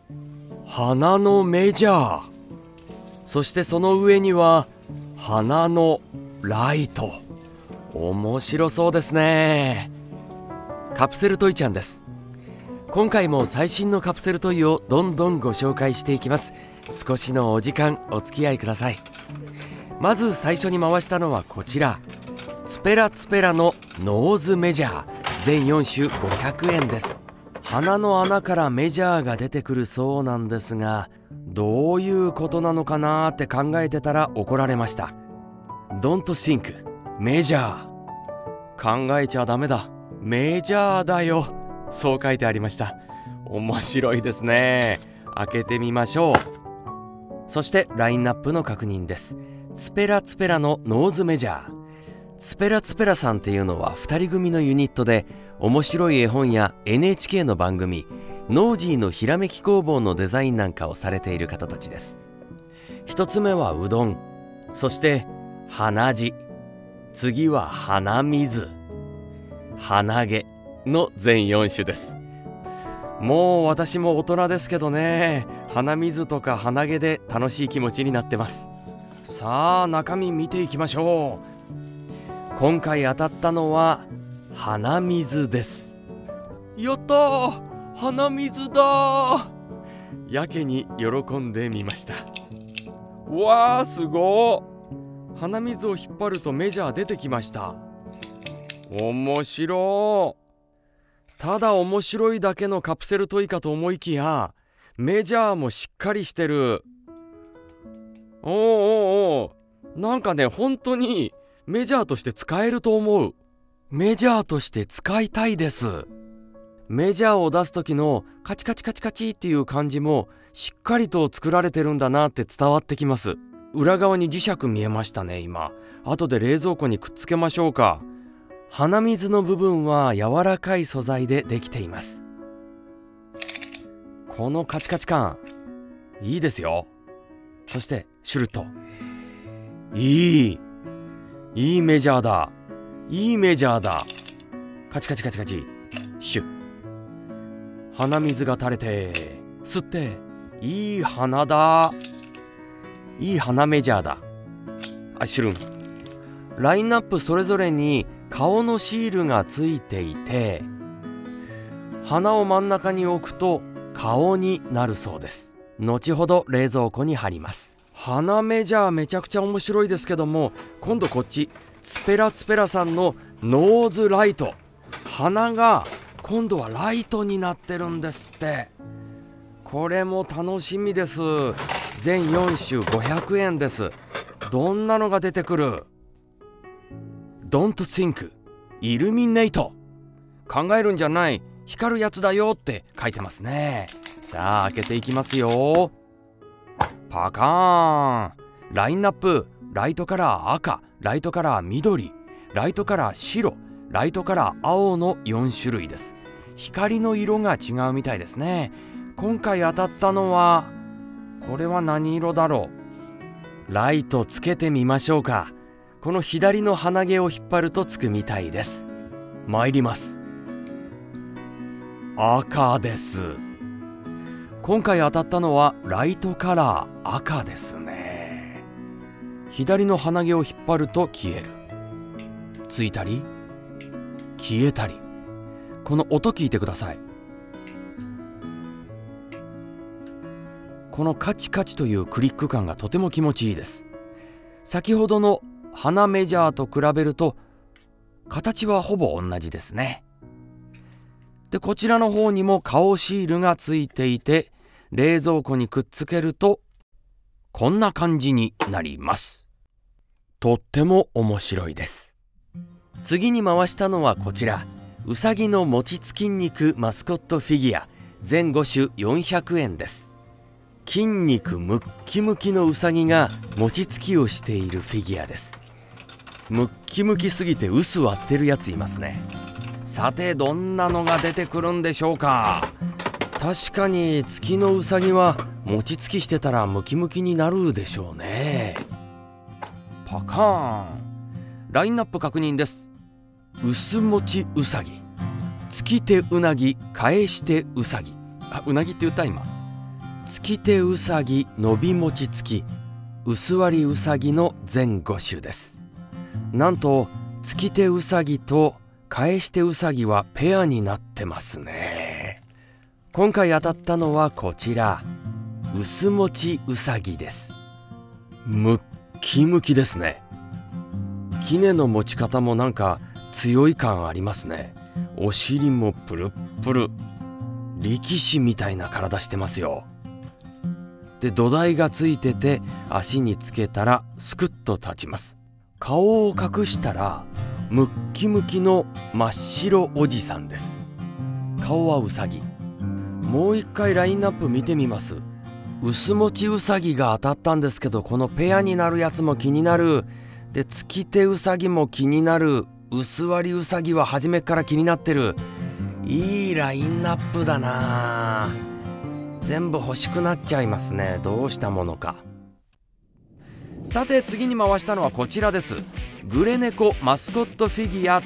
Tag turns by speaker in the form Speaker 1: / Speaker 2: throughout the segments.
Speaker 1: 花のメジャー、そしてその上には花のライト。面白そうですね。カプセルトイちゃんです。今回も最新のカプセルトイをどんどんご紹介していきます。少しのお時間お付き合いください。まず最初に回したのはこちら、ツペラツペラのノーズメジャー、全4種500円です。鼻の穴からメジャーが出てくるそうなんですが、どういうことなのかなって考えてたら怒られました。 Don't think メジャー、考えちゃダメだ、メジャーだよ、そう書いてありました。面白いですね。開けてみましょう。そしてラインナップの確認です。ツペラツペラのノーズメジャー。ツペラツペラさんっていうのは2人組のユニットで、面白い絵本や NHK の番組ノージーのひらめき工房のデザインなんかをされている方たちです。1つ目はうどん、そして鼻血、次は鼻水、鼻毛の全4種です。もう私も大人ですけどね、鼻水とか鼻毛で楽しい気持ちになってます。さあ中身見ていきましょう。今回当たったのは鼻水です。やったー、鼻水だー。やけに喜んでみました。わー、すごー。鼻水を引っ張るとメジャー出てきました。面白ー。ただ面白いだけのカプセルトイかと思いきや、メジャーもしっかりしてる。おーおーおー、なんかね、本当にメジャーとして使えると思う。メジャーとして使いたいです。メジャーを出す時のカチカチカチカチっていう感じもしっかりと作られてるんだなって伝わってきます。裏側に磁石見えましたね。今後で冷蔵庫にくっつけましょうか。鼻水の部分は柔らかい素材でできています。このカチカチ感いいですよ。そしてシュルッといいメジャーだ。いいメジャーだ。カチカチカチカチシュッ。鼻水が垂れて吸って、いい鼻だ。いい鼻メジャーだ。あ、シュルン。ラインナップそれぞれに顔のシールがついていて、鼻を真ん中に置くと顔になるそうです。後ほど冷蔵庫に貼ります。鼻メジャーめちゃくちゃ面白いですけども、今度こっちツペラツペラさんのノーズライト、鼻が今度はライトになってるんですって。これも楽しみです。全4種500円です。どんなのが出てくる？ Don't think イルミネート、考えるんじゃない、光るやつだよって書いてますね。さあ開けていきますよ。パカーン。ラインナップ、ライトカラー赤、ライトカラー緑、ライトカラー白、ライトカラー青の4種類です。光の色が違うみたいですね。今回当たったのは、これは何色だろう。ライトつけてみましょうか。この左の鼻毛を引っ張るとつくみたいです。参ります。赤です。今回当たったのはライトカラー赤ですね。左の鼻毛を引っ張ると消える。ついたり消えたり。この音聞いてください。このカチカチというクリック感がとても気持ちいいです。先ほどの鼻メジャーと比べると形はほぼ同じですね。でこちらの方にも顔シールがついていて、冷蔵庫にくっつけるとこんな感じになります。とっても面白いです。次に回したのはこちら、うさぎの餅つき肉マスコットフィギュア、全5種400円です。筋肉ムッキムキのうさぎが餅つきをしているフィギュアです。ムッキムキすぎて薄割ってるやついますね。さてどんなのが出てくるんでしょうか。確かに月のうさぎは餅つきしてたらムキムキになるでしょうね。パカーン。ラインナップ確認です。薄餅うさぎ、つきてうなぎ、返してうさぎ。あ、うなぎって言った今。 月手うさぎのびもちつき薄割りうさぎの全5種です。なんと月手うさぎと返してうさぎはペアになってますね。今回当たったのはこちら、薄もちうさぎです。ムッキムキですね。杵の持ち方もなんか強い感ありますね。お尻もプルップル、力士みたいな体してますよ。で、土台がついてて足につけたらスクッと立ちます。顔を隠したらムッキムキの真っ白おじさんです。顔はウサギ。もう一回ラインナップ見てみます。薄もちうさぎが当たったんですけど、このペアになるやつも気になる。で、月手うさぎも気になる。薄割りうさぎは初めから気になってる。いいラインナップだな。全部欲しくなっちゃいますね。どうしたものか。さて次に回したのはこちらです。グレネコマスコットフィギュア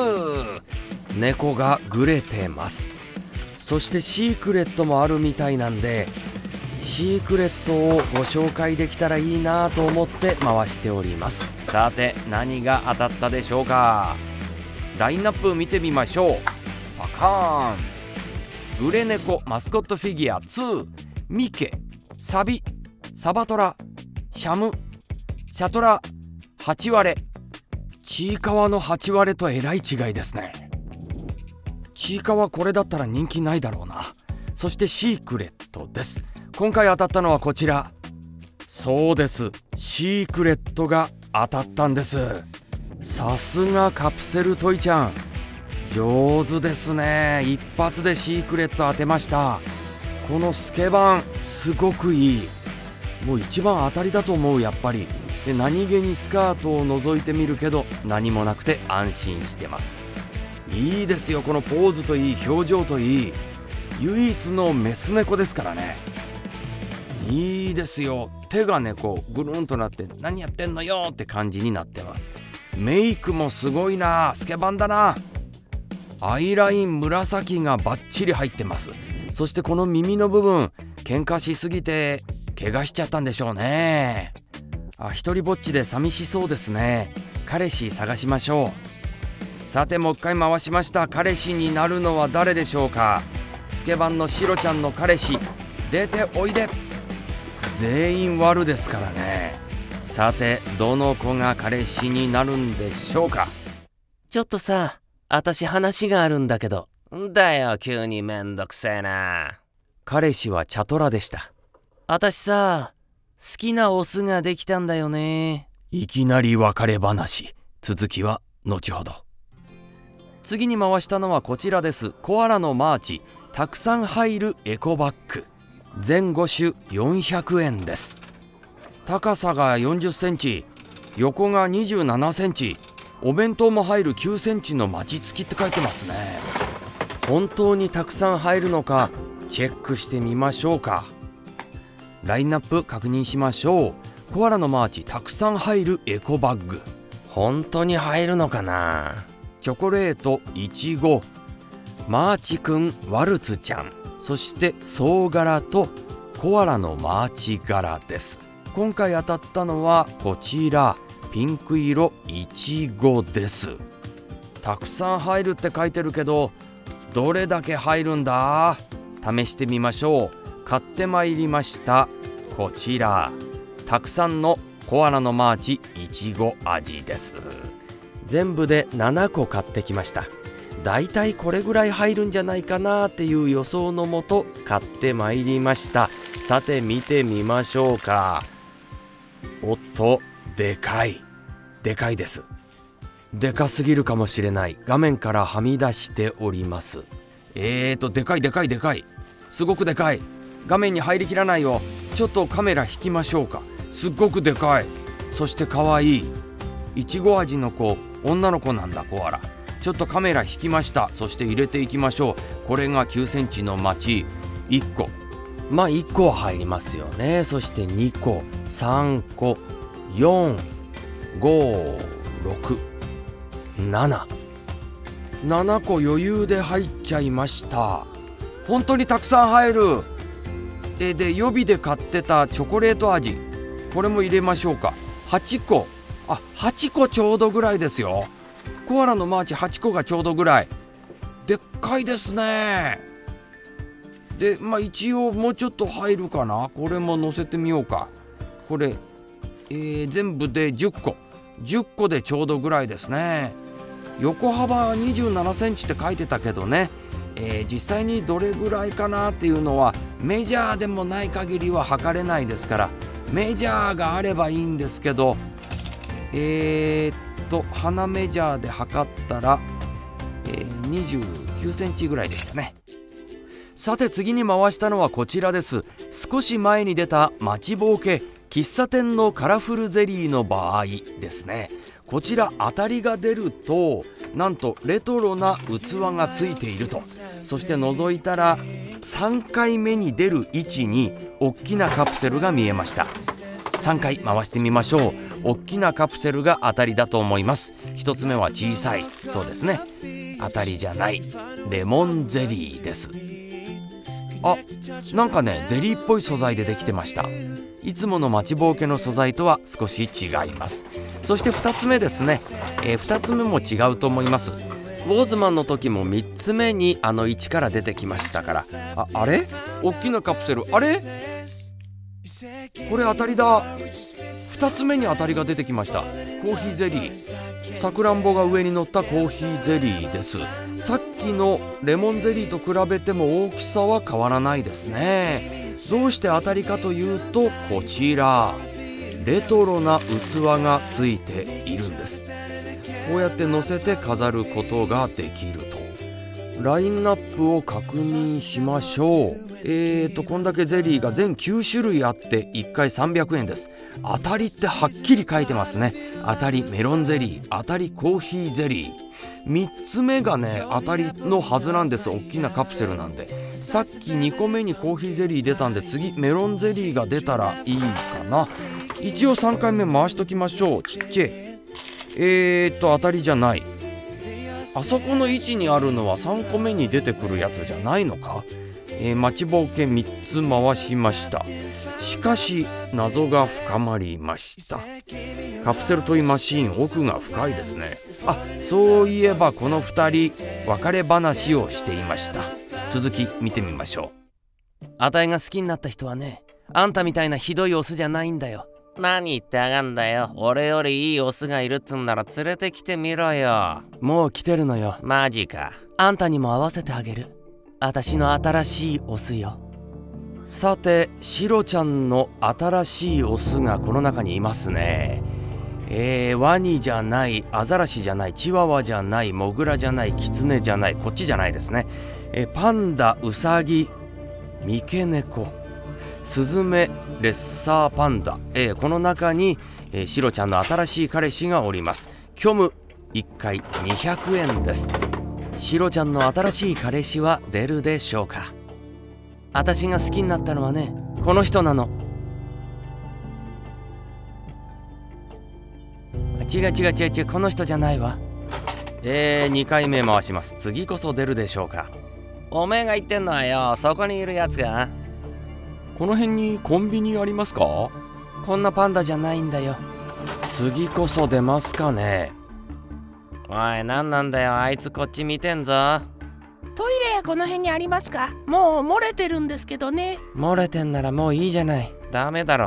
Speaker 1: 2。猫がグレてます。そしてシークレットもあるみたいなんで、シークレットをご紹介できたらいいなと思って回しております。さて何が当たったでしょうか。ラインナップ見てみましょう。パカーン。グレネコマスコットフィギュア2、ミケ、サビ、サバトラ、シャム、シャトラ、ハチワレ。ちいかわのハチワレとえらい違いですね。ちいかわこれだったら人気ないだろうな。そしてシークレットです。今回当たったのはこちら。そうです、シークレットが当たったんです。さすがカプセルトイちゃん、上手ですね。一発でシークレット当てました。このスケバンすごくいい。もう一番当たりだと思う。やっぱりで、何気にスカートを覗いてみるけど何もなくて安心してます。いいですよ、このポーズといい、表情といい。唯一のメス猫ですからね。いいですよ。手がねこうぐるんとなって何やってんのよって感じになってます。メイクもすごいな。スケバンだな。アイライン紫がバッチリ入ってます。そしてこの耳の部分、喧嘩しすぎて怪我しちゃったんでしょうね。一人ぼっちで寂しそうですね。彼氏探しましょう。さてもう一回回しました。彼氏になるのは誰でしょうか。スケバンのシロちゃんの彼氏、出ておいで。全員悪ですからね。さてどの子が彼氏になるんでしょうか。
Speaker 2: ちょっとさ、私話があるんだけど。んだよ急にめんどくせえな。
Speaker 1: 彼氏はチャトラでした。
Speaker 2: 私さ、好きなオスができたんだよね。
Speaker 1: いきなり別れ話。続きは後ほど。次に回したのはこちらです。コアラのマーチ、たくさん入るエコバッグ。全5種400円です。高さが40センチ、横が27センチ、お弁当も入る9センチの餅つきって書いてますね。本当にたくさん入るのかチェックしてみましょうか。ラインナップ確認しましょう。コアラのマーチ、たくさん入るエコバッグ。本当に入るのかな。チョコレート、いちご、マーチくん、ワルツちゃん、そして総柄とコアラのマーチ柄です。今回当たったのはこちら、ピンク色いちごです。たくさん入るって書いてるけど、どれだけ入るんだ。試してみましょう。買ってまいりました。こちら、たくさんのコアラのマーチいちご味です。全部で7個買ってきました。だいたいこれぐらい入るんじゃないかなっていう予想のもと買ってまいりました。さて見てみましょうか。おっと、でかいです。でかすぎるかもしれない。画面からはみ出しております。でかい、すごくでかい。画面に入りきらないよ。ちょっとカメラ引きましょうか。すっごくでかい。そしてかわいい。いちご味の子、女の子なんだ。コアラ。ちょっとカメラ引きました。そして入れていきましょう。これが9センチの町1個。まあ1個は入りますよね。そして2個、3個、4、5、6、7個余裕で入っちゃいました。本当にたくさん入る。 で予備で買ってたチョコレート味、これも入れましょうか。8個。8個ちょうどぐらいですよ。コアラのマーチ8個がちょうどぐらい。でっかいですね。で一応もうちょっと入るかな。これも乗せてみようか。これ、全部で10個でちょうどぐらいですね。横幅27センチって書いてたけどね、実際にどれぐらいかなっていうのはメジャーでもない限りは測れないですから、メジャーがあればいいんですけど、鼻メジャーで測ったら、29センチぐらいでしたね。さて次に回したのはこちらです。少し前に出た待ちぼうけ喫茶店のカラフルゼリーの場合ですね。こちら当たりが出るとなんとレトロな器がついていると。そして覗いたら3回目に出る位置に大きなカプセルが見えました。3回回してみましょう。大きなカプセルが当たりだと思います。1つ目は小さい、そうですね、当たりじゃないレモンゼリーです。なんかね、ゼリーっぽい素材でできてました。いつもの待ちぼうけの素材とは少し違います。そして2つ目ですね、2つ目も違うと思います。ウォーズマンの時も3つ目に位置から出てきましたから。あれ大きなカプセル、あれこれ当たりだ。2つ目に当たりが出てきました。コーヒーゼリー、さくらんぼが上に乗ったコーヒーゼリーです。さっきのレモンゼリーと比べても大きさは変わらないですね。どうして当たりかというと、こちらレトロな器がついているんです。こうやって乗せて飾ることができると。ラインナップを確認しましょう。こんだけゼリーが全9種類あって1回300円です。当たりってはっきり書いてますね。当たりメロンゼリー、当たりコーヒーゼリー。3つ目がね当たりのはずなんです。大きなカプセルなんで。さっき2個目にコーヒーゼリー出たんで、次メロンゼリーが出たらいいかな。一応3回目回しときましょう。ちっちゃい。当たりじゃない。あそこの位置にあるのは3個目に出てくるやつじゃないのか。待ちぼうけ3つ回しました。しかし謎が深まりました。カプセルトイマシーン、奥が深いですね。そういえばこの2人別れ話をしていました。続き見てみましょ
Speaker 2: う。あたいが好きになった人はね、あんたみたいなひどいオスじゃないんだよ。何言ってやがんだよ。俺よりいいオスがいるっつんなら連れてきてみろよ。
Speaker 1: もう来てるのよ。
Speaker 2: マジか。あんたにも会わせてあげる。私の新しいオスよ。
Speaker 1: さてシロちゃんの新しいオスがこの中にいますね。ワニじゃない、アザラシじゃない、チワワじゃない、モグラじゃない、キツネじゃない、こっちじゃないですね。パンダ、ウサギ、三毛猫、スズメ、レッサーパンダ、この中に、シロちゃんの新しい彼氏がおります。虚無1回200円です。シロちゃんの新しい彼氏は出るでしょうか。
Speaker 2: 私が好きになったのはね、この人なの。違う、この人じゃないわ。
Speaker 1: 2回目回します。次こそ出るでしょうか。
Speaker 2: おめえが言ってんのはよ、そこにいるやつが。
Speaker 1: この辺にコンビニありますか？
Speaker 2: こんなパンダじゃないんだよ。
Speaker 1: 次こそ出ますかね。
Speaker 2: おい、なんなんだよ、あいつこっち見てんぞ。
Speaker 3: トイレこの辺にありますか？もう漏れてるんですけどね。
Speaker 2: 漏れてんならもういいじゃない。ダメだろ。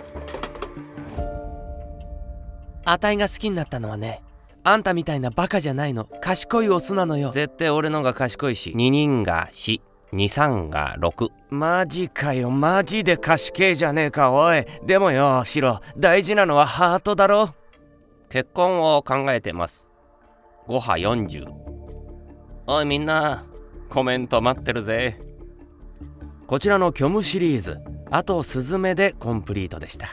Speaker 2: あたいが好きになったのはね、あんたみたいなバカじゃないの。賢いオスなのよ。
Speaker 1: 絶対俺のが賢いし。
Speaker 2: 2人が4、23が6。
Speaker 1: マジかよ、マジで賢いじゃねえか。おい、でもよシロ、大事なのはハートだろ。
Speaker 2: 結婚を考えてます。5波40。おいみんな、コメント待ってるぜ。
Speaker 1: こちらの虚無シリーズ、あとスズメでコンプリートでした。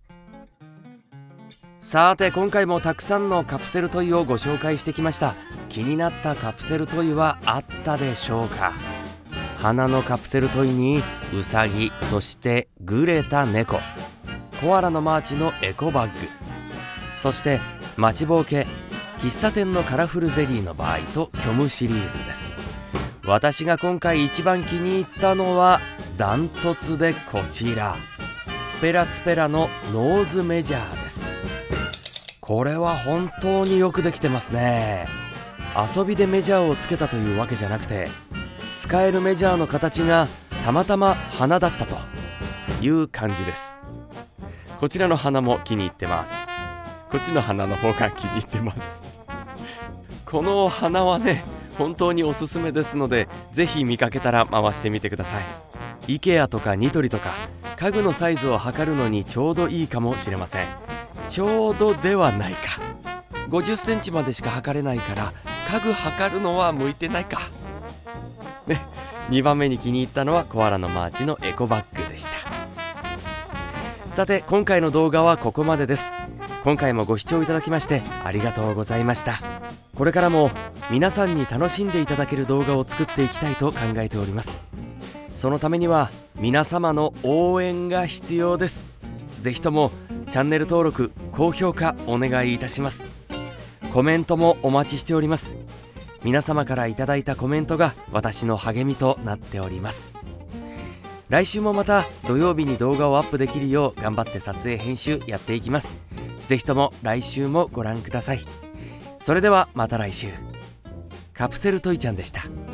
Speaker 1: さて今回もたくさんのカプセルトイをご紹介してきました。気になったカプセルトイはあったでしょうか。花のカプセルトイにウサギ、そしてグレた猫、コアラのマーチのエコバッグ、そして待ちぼうけ喫茶店のカラフルゼリーの場合と虚無シリーズです。私が今回一番気に入ったのはダントツでこちら、スペラツペラのノーズメジャーです。これは本当によくできてますね。遊びでメジャーをつけたというわけじゃなくて、使えるメジャーの形がたまたま花だったという感じです。こちらの花も気に入ってます。こっちの花の方が気に入ってます。この花はね、本当におすすめですので、ぜひ見かけたら回してみてください。IKEA とかニトリとか家具のサイズを測るのにちょうどいいかもしれません。ちょうどではないか、50センチまでしか測れないから家具測るのは向いてないかね。2番目に気に入ったのはコアラのマーチのエコバッグでした。さて、今回の動画はここまでです。今回もご視聴いただきましてありがとうございました。これからも皆さんに楽しんでいただける動画を作っていきたいと考えております。そのためには皆様の応援が必要です。ぜひともチャンネル登録、高評価お願いいたします。コメントもお待ちしております。皆様からいただいたコメントが私の励みとなっております。来週もまた土曜日に動画をアップできるよう頑張って撮影編集やっていきます。ぜひとも来週もご覧ください。それではまた来週。カプセルトイちゃんでした。